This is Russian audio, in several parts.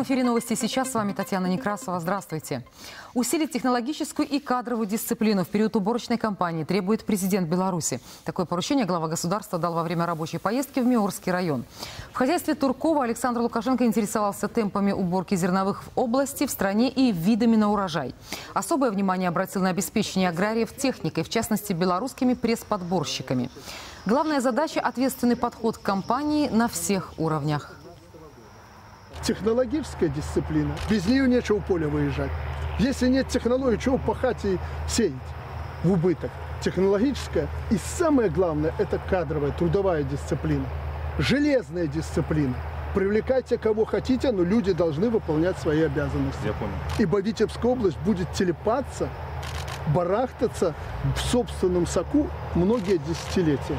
прямом эфире новости сейчас. С вами Татьяна Некрасова. Здравствуйте. Усилить технологическую и кадровую дисциплину в период уборочной кампании требует президент Беларуси. Такое поручение глава государства дал во время рабочей поездки в Миорский район. В хозяйстве Туркова Александр Лукашенко интересовался темпами уборки зерновых в области, в стране и видами на урожай. Особое внимание обратил на обеспечение аграриев техникой, в частности белорусскими пресс-подборщиками. Главная задача – ответственный подход к кампании на всех уровнях. Технологическая дисциплина. Без нее нечего в поле выезжать. Если нет технологий, чего пахать и сеять в убыток? Технологическая. И самое главное – это кадровая, трудовая дисциплина. Железная дисциплина. Привлекайте кого хотите, но люди должны выполнять свои обязанности. Я понял. Ибо Витебская область будет телепаться, барахтаться в собственном соку многие десятилетия.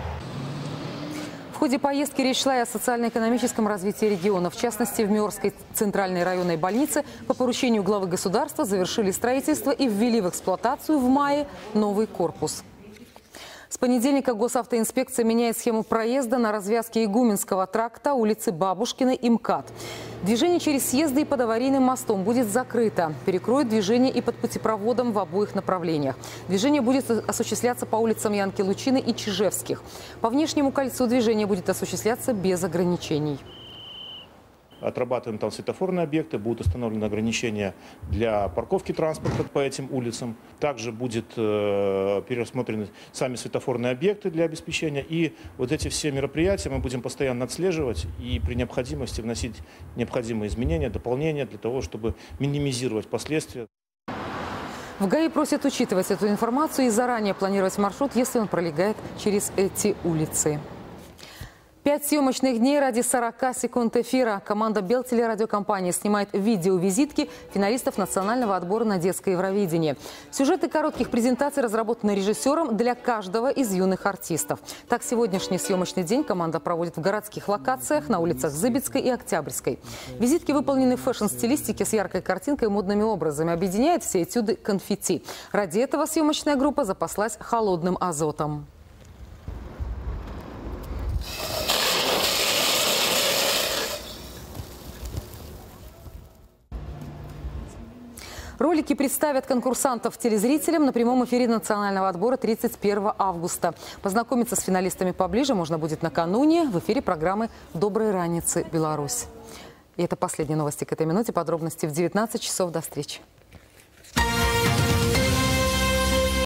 В ходе поездки речь шла и о социально-экономическом развитии региона. В частности, в Миорской центральной районной больнице по поручению главы государства завершили строительство и ввели в эксплуатацию в мае новый корпус. С понедельника госавтоинспекция меняет схему проезда на развязке Игуменского тракта, улицы Бабушкиной и МКАД. Движение через съезды и под аварийным мостом будет закрыто. Перекроют движение и под путепроводом в обоих направлениях. Движение будет осуществляться по улицам Янки Лучины и Чижевских. По внешнему кольцу движение будет осуществляться без ограничений. Отрабатываем там светофорные объекты, будут установлены ограничения для парковки транспорта по этим улицам. Также будут пересмотрены сами светофорные объекты для обеспечения. И вот эти все мероприятия мы будем постоянно отслеживать и при необходимости вносить необходимые изменения, дополнения для того, чтобы минимизировать последствия. В ГАИ просят учитывать эту информацию и заранее планировать маршрут, если он пролегает через эти улицы. 5 съемочных дней ради 40 секунд эфира. Команда Белтелерадиокомпании снимает видеовизитки финалистов национального отбора на детское Евровидение. Сюжеты коротких презентаций разработаны режиссером для каждого из юных артистов. Так, сегодняшний съемочный день команда проводит в городских локациях на улицах Зыбицкой и Октябрьской. Визитки выполнены в фэшн-стилистике с яркой картинкой и модными образами. Объединяет все этюды конфетти. Ради этого съемочная группа запаслась холодным азотом. Ролики представят конкурсантов телезрителям на прямом эфире национального отбора 31 августа. Познакомиться с финалистами поближе можно будет накануне в эфире программы «Доброй раницы, Беларусь». И это последние новости к этой минуте. Подробности в 19 часов. До встречи.